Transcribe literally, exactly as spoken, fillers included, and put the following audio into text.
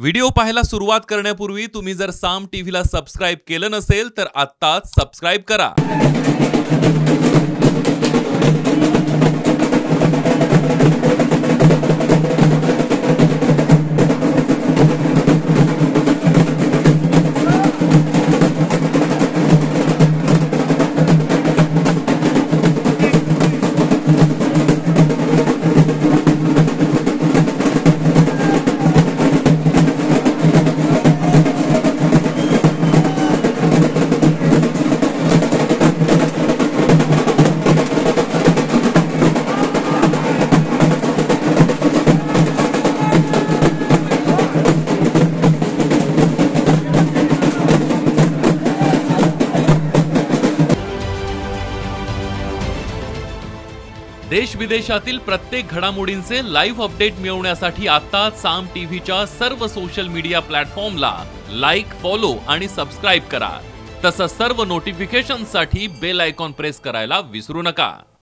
Video पाहायला सुरुवात करण्यापूर्वी तुम्ही जर साम टीव्हीला सबस्क्राइब केलं नसेल तर आत्ताच सबस्क्राइब करा। देश विदेशातील प्रत्येक घडामोडींचे लाईव्ह अपडेट मिळवण्यासाठी आता साम टीव्हीच्या सर्व सोशल मीडिया प्लॅटफॉर्मला लाईक, फॉलो आणि सबस्क्राइब करा। तसंच सर्व नोटिफिकेशनसाठी बेल आयकॉन प्रेस करायला विसरू नका।